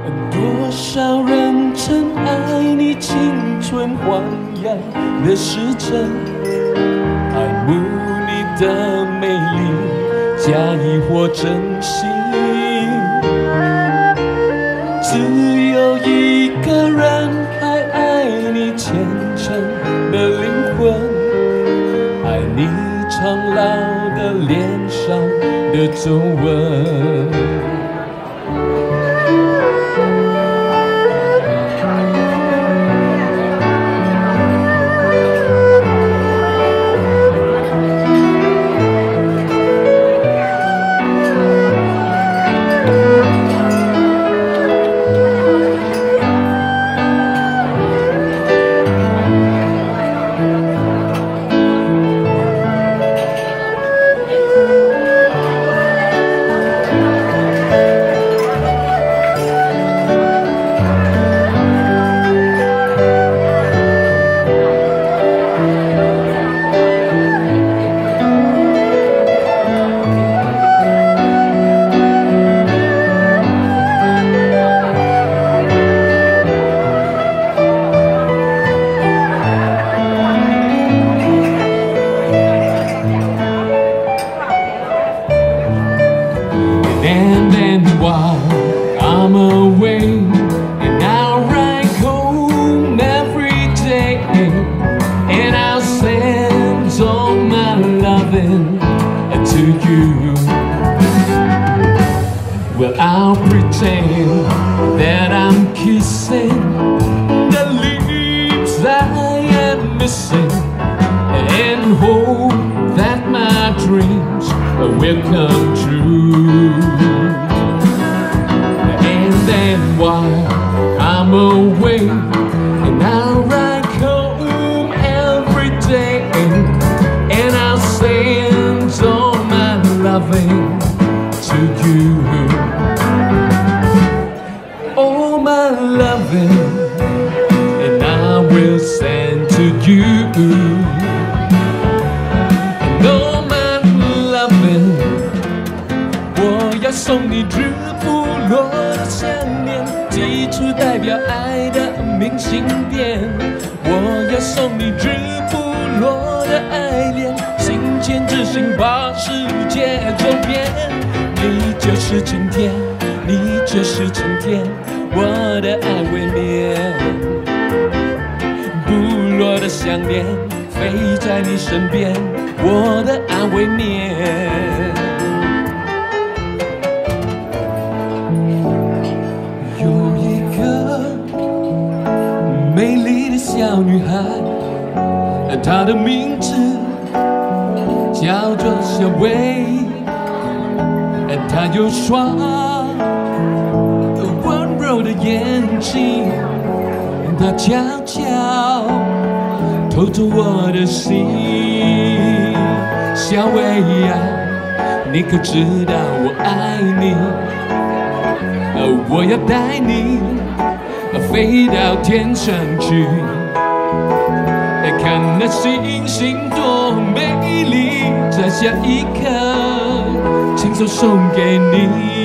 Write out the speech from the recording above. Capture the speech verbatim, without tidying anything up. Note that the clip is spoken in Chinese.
多少人曾爱你青春汪洋的时辰，爱慕你的美丽，假意或真心。只有一个人还爱你虔诚的灵魂，爱你苍老的脸上的皱纹。And then while I'm away, and I'll write home every day, and I'll send all my loving to you. Well, I'll pretend that I'm kissing the lips I am missing, and hope that my dreams will come true. And then while I'm away, and I'll write home every day, and I'll send all my loving to you. All my loving, and I will send to you. And all my loving, 我要送你日不落的想念，寄出代表爱的明信片。我要送你日不落的爱恋，心牵着心把世界走遍。你就是晴天，你就是晴天，我的爱未眠。不落的想念，飞在你身边，我的爱未眠。有一个美丽的小女孩，她的名字叫做小薇，她有双温柔的眼睛，她悄悄偷走我的心。小薇呀，你可知道我爱你？我要带你飞到天上去，看那星星多美丽，在下一刻亲手送给你。